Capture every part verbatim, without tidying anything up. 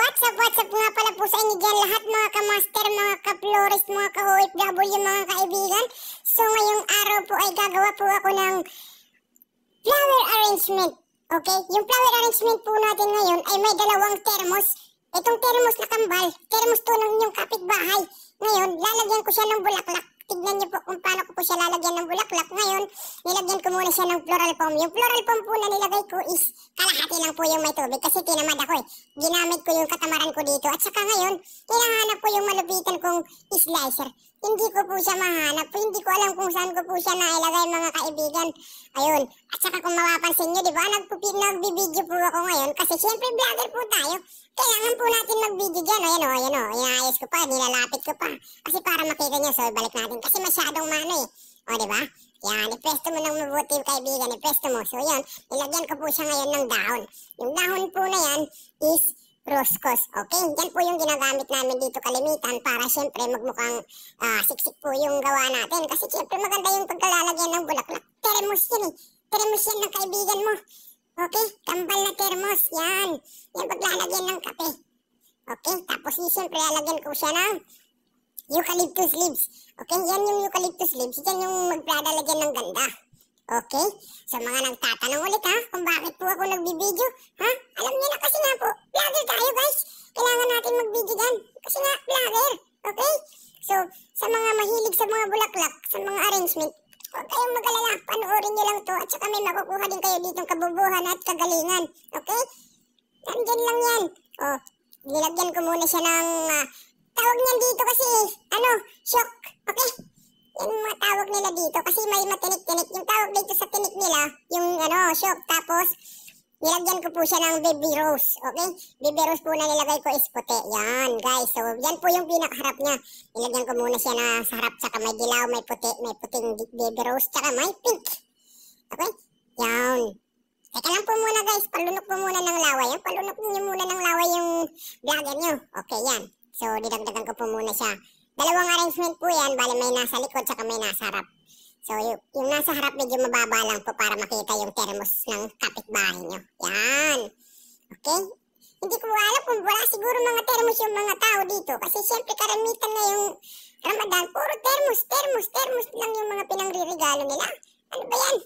What's up, what's up nga pala po sa inyo dyan lahat mga ka-master, mga ka-florist, mga ka-O F W, mga kaibigan. So ngayong araw po ay gagawa po ako ng flower arrangement. Okay? Yung flower arrangement po natin ngayon ay may dalawang thermos. Itong thermos na kambal, thermos to ng inyong kapitbahay. Ngayon, lalagyan ko siya ng bulaklak. Tignan niyo po kung paano ko po siya lalagyan ng bulaklak. Ngayon, nilagyan ko muna siya ng floral foam. Yung floral foam po na nilagay ko is kalahati lang po yung may tubig kasi tinamad ako eh. Ginamit ko yung katamaran ko dito. At saka ngayon, hinahanap ko yung malupitan kong slicer. Hindi ko po siya mahanap. Hindi ko alam kung saan ko po siya nailagay mga kaibigan. Ayun. At saka kung mapapansin nyo, di ba? Nagbibideo po ako ngayon kasi syempre vlogger po tayo. Kailangan po natin mag-video dyan. Ayan o, ayan o. Inaayos ko pa, nilalapit ko pa. Kasi para makita nyo, so balik natin. Kasi masyadong mano eh. O, di ba? Yan, ipresto mo ng mabuti kaibigan. Ipresto mo. So, yan. Nilagyan ko po siya ngayon ng dahon. Yung dahon po na yan is roscos. Okay? Yan po yung ginagamit namin dito kalimitan para syempre magmukhang uh, siksik po yung gawa natin. Kasi syempre maganda yung pagkalalagyan ng bulaklak. Termos yan eh. Termos yan ng kaibigan mo. Okay? Kambal na termos. Yan. Yan paglalagyan ng kape. Okay? Tapos yun syempre lalagyan ko siya ng eucalyptus leaves. Okay? Yan yung eucalyptus leaves. Yan yung maglalagyan ng ganda. Okay? So mga nagtatanong ulit ha, kung bakit po ako nagbibideo. Ha? Alam niyo na kasi nga po, vlogger tayo guys. Kailangan natin magbideo dyan. Kasi nga, vlogger. Okay? So, sa mga mahilig sa mga bulaklak, sa mga arrangement, huwag kayong mag-alala. Panoorin niyo lang to. At saka may makukuha din kayo ditong kabubuhan at kagalingan. Okay? Nandyan lang yan. O, nilagyan ko muna siya ng, uh, tawag niyan dito kasi, ano, shock. Okay? Yan yung mga tawag nila dito kasi may matinik-tinik. Yung tawag dito sa tinik nila, yung ano, shock. Tapos, nilagyan ko po siya ng baby rose. Okay? Baby rose po na nilagay ko is puti. Yan, guys. So, yan po yung pinakaharap niya. Nilagyan ko muna siya na sa harap. Tsaka may dilaw, may puti, may puting baby rose. Tsaka may pink. Okay? Yan. Teka lang po muna guys. Palunok po muna ng laway. Yung palunok niyo muna ng laway yung vlogger nyo. Okay, yan. So, didagdagan ko po muna siya. Dalawang arrangement po yan, bali may nasa likod saka may nasa harap. So, yung, yung nasa harap medyo mababa lang po para makita yung thermos ng kapitbahay nyo. Yan. Okay? Hindi ko alam kung wala siguro mga thermos yung mga tao dito. Kasi syempre karamitan na yung Ramadan, puro thermos, thermos, thermos lang yung mga pinangririgalo nila. Ano ba yan?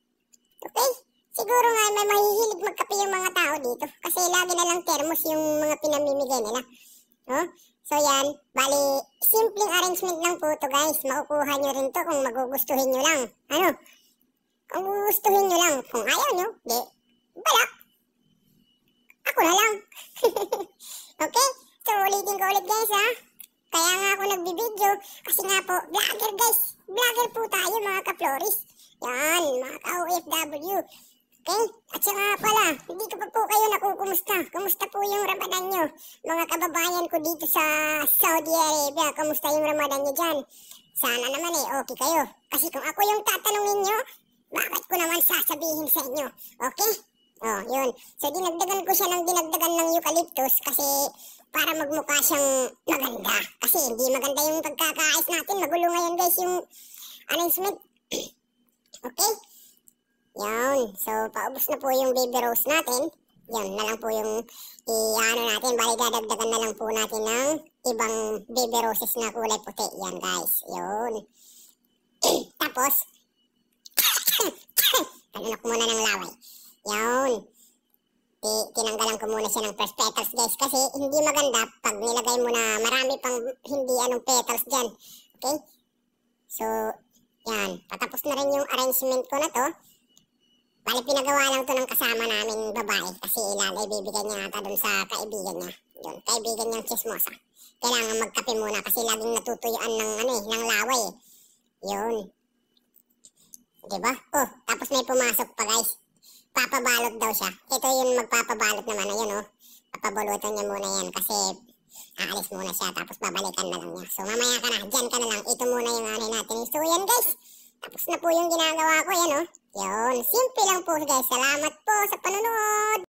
Okay? Siguro nga may mahihilig magkape yung mga tao dito. Kasi lagi na lang thermos yung mga pinamimigay nila. No? So yan, bali, simpleng arrangement lang po to guys. Makukuha nyo rin to kung magugustuhin nyo lang. Ano? Kung gugustuhin nyo lang. Kung ayaw nyo, di, balak. Ako na lang. Okay? So ulitin ko ulit guys ha. Kaya nga ako nagbibideo. Kasi nga po, vlogger guys. Vlogger po tayo mga ka-florist. Yan, mga ka-O F W. Okay? At saka pala, hindi ko pa po kayo nakukumusta. Kumusta po yung Ramadan nyo? Mga kababayan ko dito sa Saudi Arabia, kumusta yung Ramadan nyo dyan? Sana naman eh, okay kayo. Kasi kung ako yung tatanungin nyo, bakit ko naman sasabihin sa inyo? Okay? Oh, yun. So, dinagdagan ko siya ng dinagdagan ng eucalyptus kasi para magmukha siyang maganda. Kasi hindi maganda yung pagkakaayos natin. Magulo ngayon guys yung announcement. Okay? Yan. So, paubos na po yung baby rose natin. Yan na lang po yung i-ano natin. Bali, dadagdagan na lang po natin ng ibang baby roses na kulay puti. Yan, guys. Yun. Tapos, tanunok muna ng laway. Yan. Tinanggalan ko muna siya ng first petals, guys. Kasi hindi maganda pag nilagay mo na marami pang hindi anong petals dyan. Okay? So, yan. Patapos na rin yung arrangement ko na to. Bali, pinagawa lang to ng kasama namin babae kasi ilalay bibigay niya ata dun sa kaibigan niya. Yun, kaibigan niyang chismosa. Kailangan magkape muna kasi laging natutuyuan ng ano eh, ng laway eh. Yun. Diba? Oh, tapos may pumasok pa guys. Papabalot daw siya. Ito yung magpapabalot naman. Ayun oh. Papabalutan niya muna yan kasi aalis muna siya tapos babalikan na lang niya. So mamaya ka na, dyan ka na lang. Ito muna yung ano natin. So yan guys. Tapos na po yung ginagawa ko, yan oh. Yun, simple lang po guys. Salamat po sa panonood.